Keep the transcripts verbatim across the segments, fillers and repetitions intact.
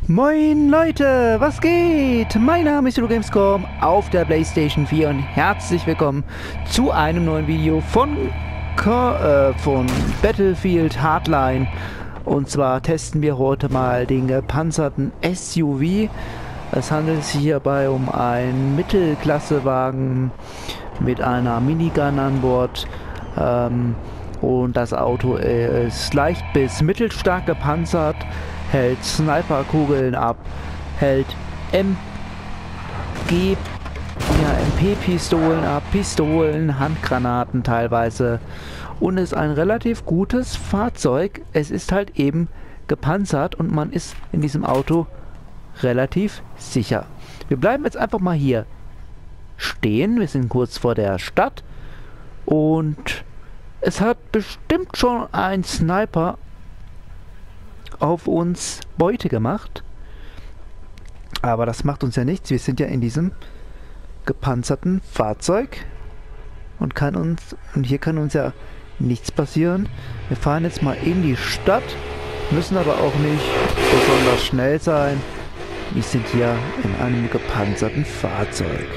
Moin Leute, was geht? Mein Name ist Gamescom auf der PlayStation vier und herzlich willkommen zu einem neuen Video von, äh, von Battlefield Hardline. Und zwar testen wir heute mal den gepanzerten S U V. Es handelt sich hierbei um einen Mittelklassewagen mit einer Minigun an Bord. Ähm, und das Auto ist leicht bis mittelstark gepanzert, hält Sniperkugeln ab, hält M G, ja, M P-Pistolen ab, Pistolen, Handgranaten teilweise und ist ein relativ gutes Fahrzeug. Es ist halt eben gepanzert und man ist in diesem Auto relativ sicher. Wir bleiben jetzt einfach mal hier stehen. Wir sind kurz vor der Stadt und es hat bestimmt schon ein Sniper auf uns Beute gemacht. Aber das macht uns ja nichts. Wir sind ja in diesem gepanzerten Fahrzeug und kann uns und hier kann uns ja nichts passieren. Wir fahren jetzt mal in die Stadt, müssen aber auch nicht besonders schnell sein. Wir sind hier in einem gepanzerten Fahrzeug.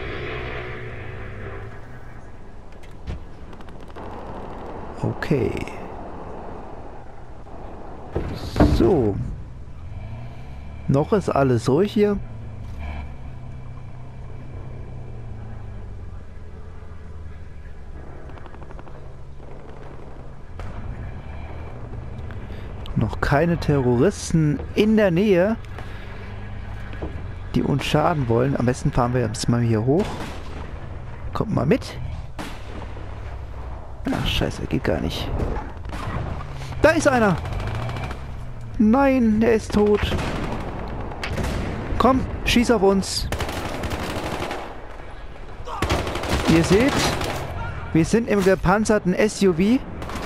Okay. So. Noch ist alles ruhig hier. Noch keine Terroristen in der Nähe, die uns schaden wollen. Am besten fahren wir jetzt mal hier hoch. Kommt mal mit. Ach, scheiße, geht gar nicht. Da ist einer! Nein, der ist tot. Komm, schieß auf uns. Ihr seht, wir sind im gepanzerten S U V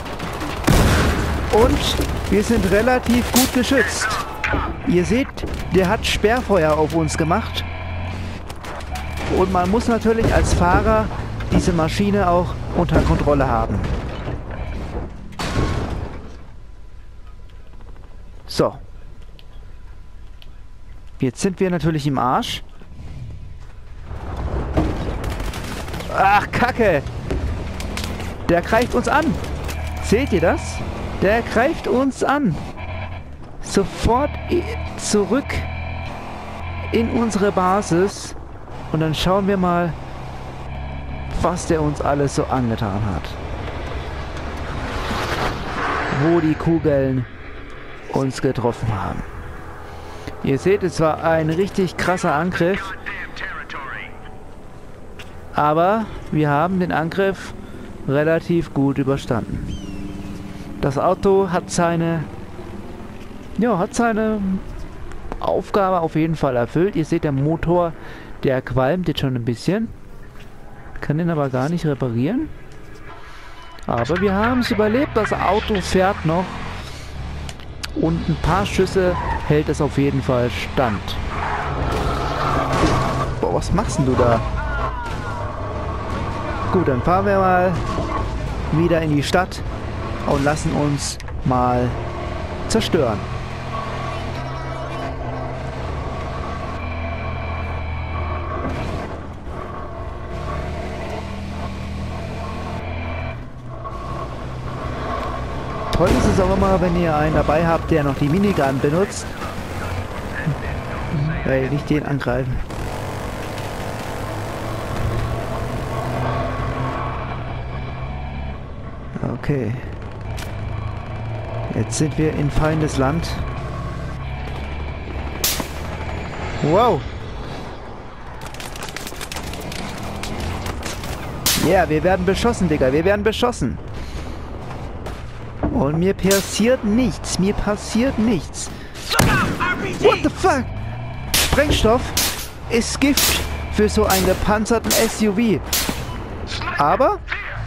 und wir sind relativ gut geschützt. Ihr seht, der hat Sperrfeuer auf uns gemacht. Und man muss natürlich als Fahrer diese Maschine auch unter Kontrolle haben. So. Jetzt sind wir natürlich im Arsch. Ach, Kacke! Der greift uns an. Seht ihr das? Der greift uns an. Sofort zurück in unsere Basis. Und dann schauen wir mal, was der uns alles so angetan hat. Wo die Kugeln uns getroffen haben. Ihr seht, es war ein richtig krasser Angriff. Aber wir haben den Angriff relativ gut überstanden. Das Auto hat seine, ja, hat seine Aufgabe auf jeden Fall erfüllt. Ihr seht, der Motor, der qualmt jetzt schon ein bisschen. Kann den aber gar nicht reparieren. Aber wir haben es überlebt. Das Auto fährt noch. Und ein paar Schüsse hält es auf jeden Fall stand. Boah, was machst denn du da? Gut, dann fahren wir mal wieder in die Stadt und lassen uns mal zerstören. Toll ist es auch immer, wenn ihr einen dabei habt, der noch die Minigun benutzt. Weil nicht den angreifen. Okay. Jetzt sind wir in feindes Land. Wow. Ja, yeah, wir werden beschossen, Digga. Wir werden beschossen. Und mir passiert nichts. Mir passiert nichts. What the fuck? Sprengstoff ist Gift für so einen gepanzerten S U V. Aber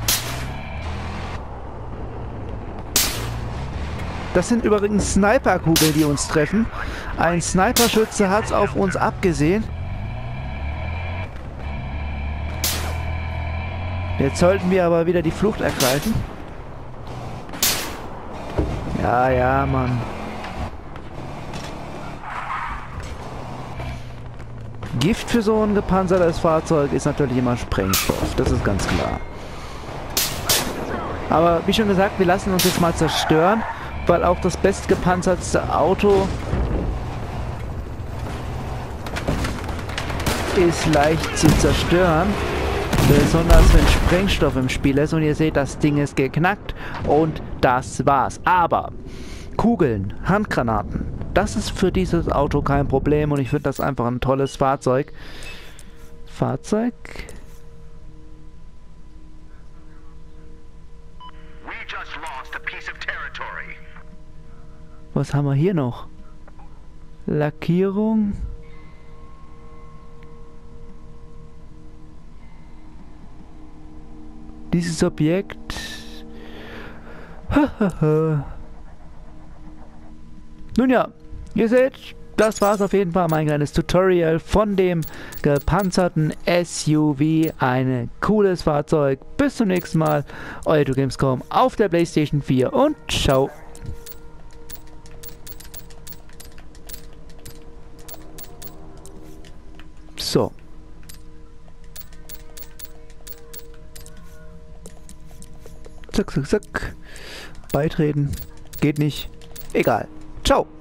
das sind übrigens Sniperkugeln, die uns treffen. Ein Sniperschütze hat es auf uns abgesehen. Jetzt sollten wir aber wieder die Flucht ergreifen. Ja, ja, Mann. Gift für so ein gepanzertes Fahrzeug ist natürlich immer Sprengstoff. Das ist ganz klar. Aber wie schon gesagt, wir lassen uns jetzt mal zerstören, weil auch das bestgepanzertste Auto ist leicht zu zerstören. Besonders wenn Sprengstoff im Spiel ist und ihr seht, das Ding ist geknackt und das war's. Aber Kugeln, Handgranaten, das ist für dieses Auto kein Problem und ich finde das einfach ein tolles Fahrzeug. Fahrzeug? Was haben wir hier noch? Lackierung. Dieses Objekt. Nun ja, ihr seht, das war's auf jeden Fall, mein kleines Tutorial von dem gepanzerten S U V. Ein cooles Fahrzeug. Bis zum nächsten Mal. Euer Gamescom auf der PlayStation vier und ciao. So. Zack, zack, zack. Beitreten. Geht nicht. Egal. Ciao.